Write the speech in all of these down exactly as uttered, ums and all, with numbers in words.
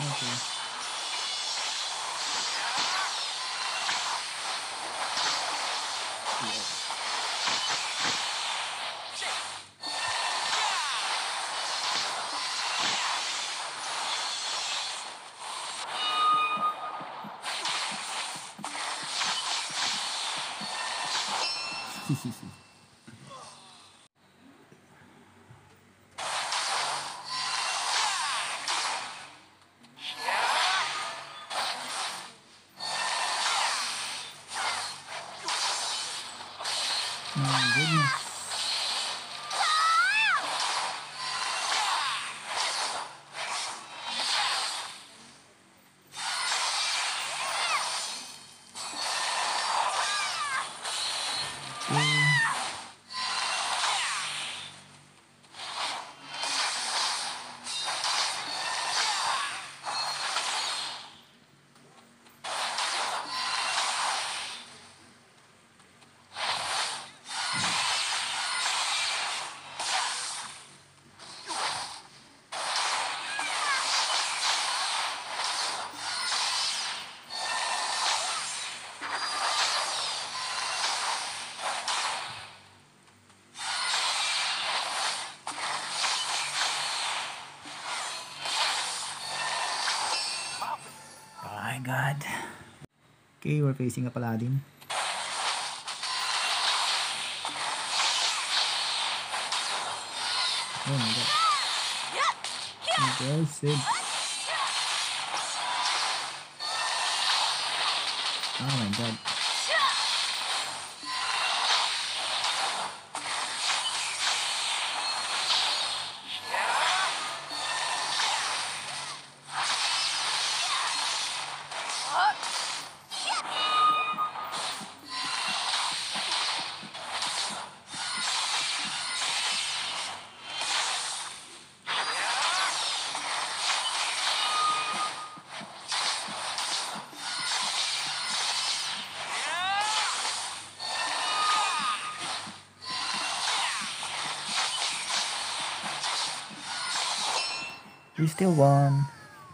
Okay. My goodness. Okay. Oh my god. Okay, we're facing a paladin. Oh my god. Impressive. Oh my god. We still won.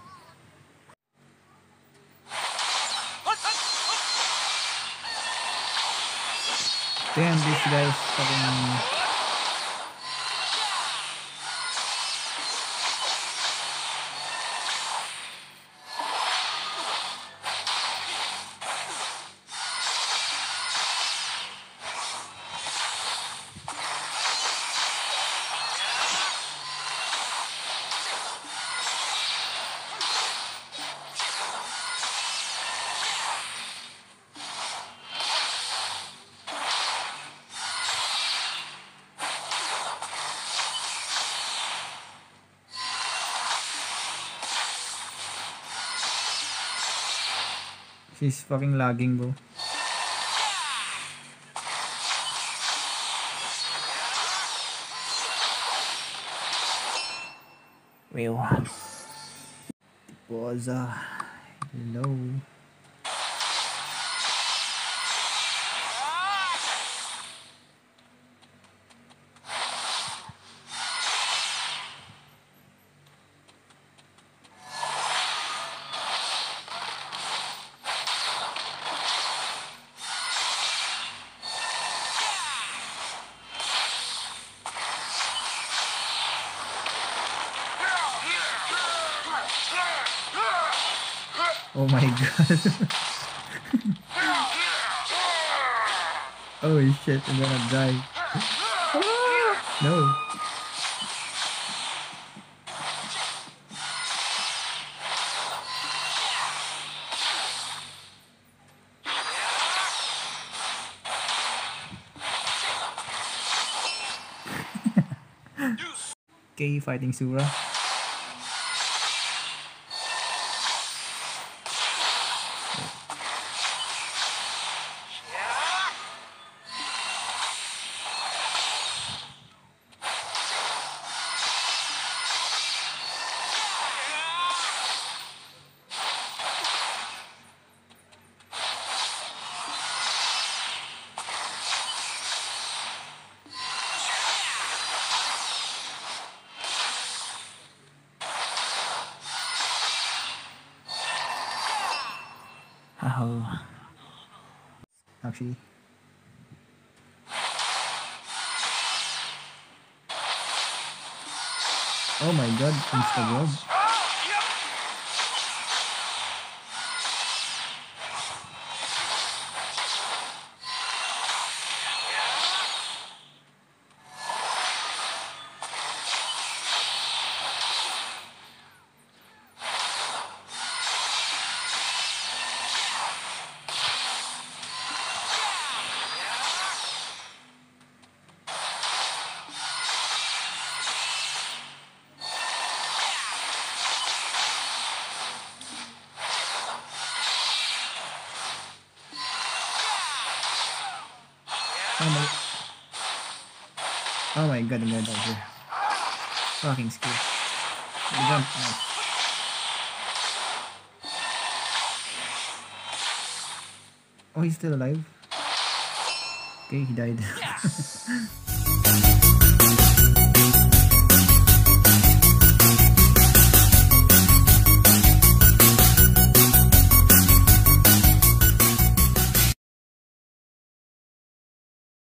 Damn, this guy's fucking... She's fucking lagging, bro. Real. Was uh hello. Oh my god. Oh shit, I'm gonna die. No. Okay, fighting Sura. Oh. Actually. Oh my god, insta-grab. Oh my, oh my god, I'm gonna die here. Fucking skill. The jump, nice. Oh, he's still alive? Okay, he died.